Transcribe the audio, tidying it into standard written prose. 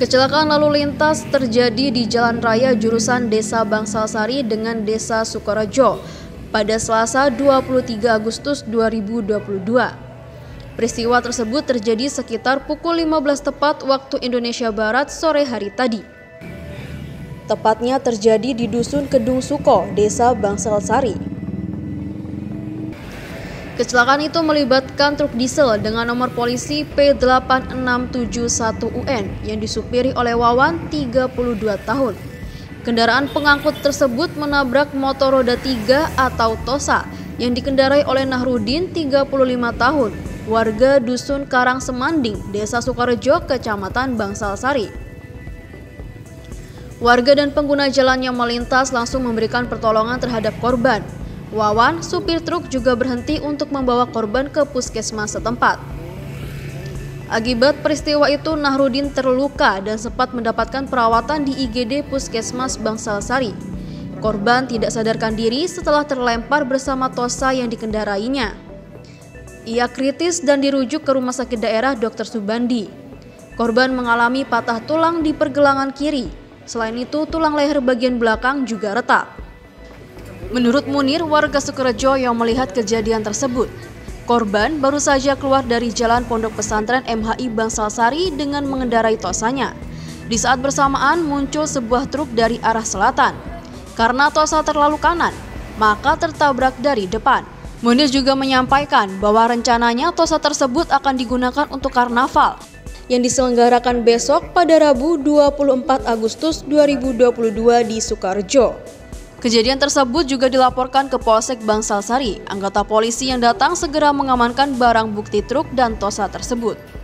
Kecelakaan lalu lintas terjadi di jalan raya jurusan Desa Bangsalsari dengan Desa Sukorejo pada Selasa 23 Agustus 2022. Peristiwa tersebut terjadi sekitar pukul 15 tepat waktu Indonesia Barat sore hari tadi. Tepatnya terjadi di Dusun Kedung Suko, Desa Bangsalsari. Kecelakaan itu melibatkan truk diesel dengan nomor polisi P8671UN yang disupiri oleh Wawan, 32 tahun. Kendaraan pengangkut tersebut menabrak motor roda 3 atau Tosa yang dikendarai oleh Nahrudin, 35 tahun, warga Dusun Karang Semanding, Desa Sukorejo, Kecamatan Bangsalsari. Warga dan pengguna jalan yang melintas langsung memberikan pertolongan terhadap korban. Wawan, supir truk, juga berhenti untuk membawa korban ke puskesmas setempat. Akibat peristiwa itu, Nahrudin terluka dan sempat mendapatkan perawatan di IGD Puskesmas Bangsalsari. Korban tidak sadarkan diri setelah terlempar bersama Tosa yang dikendarainya. Ia kritis dan dirujuk ke Rumah Sakit Daerah Dr. Subandi. Korban mengalami patah tulang di pergelangan kiri. Selain itu, tulang leher bagian belakang juga retak. Menurut Munir, warga Sukorejo yang melihat kejadian tersebut, korban baru saja keluar dari jalan Pondok Pesantren MHI Bangsalsari dengan mengendarai Tosanya. Di saat bersamaan muncul sebuah truk dari arah selatan. Karena Tosa terlalu kanan, maka tertabrak dari depan. Munir juga menyampaikan bahwa rencananya Tosa tersebut akan digunakan untuk karnaval yang diselenggarakan besok pada Rabu 24 Agustus 2022 di Sukorejo. Kejadian tersebut juga dilaporkan ke Polsek Bangsalsari. Anggota polisi yang datang segera mengamankan barang bukti truk dan Tosa tersebut.